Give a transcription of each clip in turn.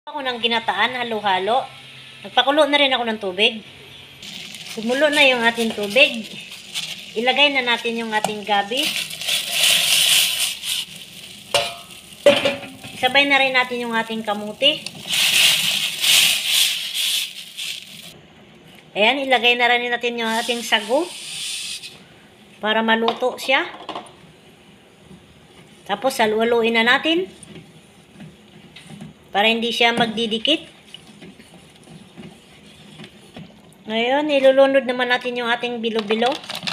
Ako ng ginataan, halo-halo. Nagpakulo na rin ako ng tubig. Kumulo na yung ating tubig. Ilagay na natin yung ating gabi. Sabay na rin natin yung ating kamuti. Ayan, ilagay na rin natin yung ating sago. Para maluto siya. Tapos haluin na natin. Para hindi siya magdidikit. Ngayon, ilulunod naman natin yung ating bilo-bilo.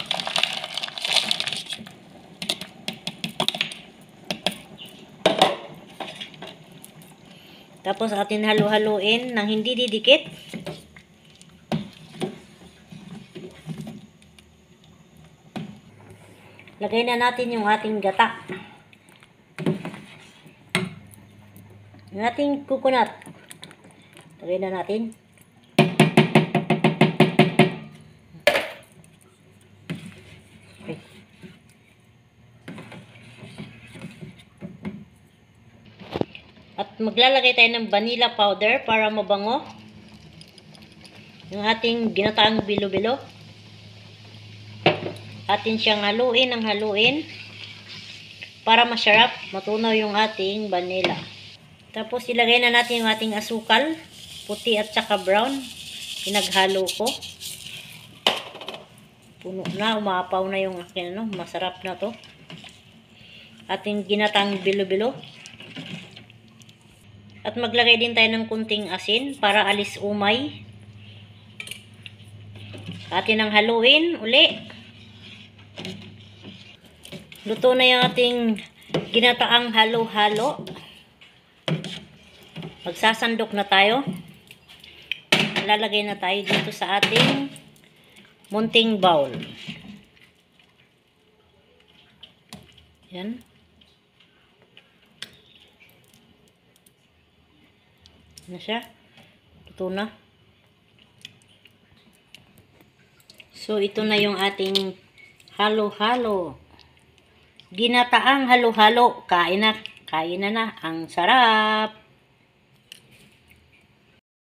Tapos atin halu-haluin nang hindi didikit. Lagay na natin yung ating gata. Yung ating coconut. Lagay na natin. Okay. At maglalagay tayo ng vanilla powder para mabango. Yung ating ginataang bilo-bilo. Atin siyang haluin ng haluin para masarap, matunaw yung ating vanilla. Tapos ilagay na natin yung ating asukal, puti at saka brown. Pinaghalo ko. Puno na, umapaw na yung akin, masarap na to. Ating ginatang bilo-bilo. At maglagay din tayo ng kunting asin para alis umay. Atin ang haluin uli. Luto na yung ating ginataang halo-halo. Magsasandok na tayo. Lalagay na tayo dito sa ating munting bowl. Yan. Na siya. Luto na. So, ito na yung ating halo-halo. Ginataang halo-halo. Kain na na. Ang sarap.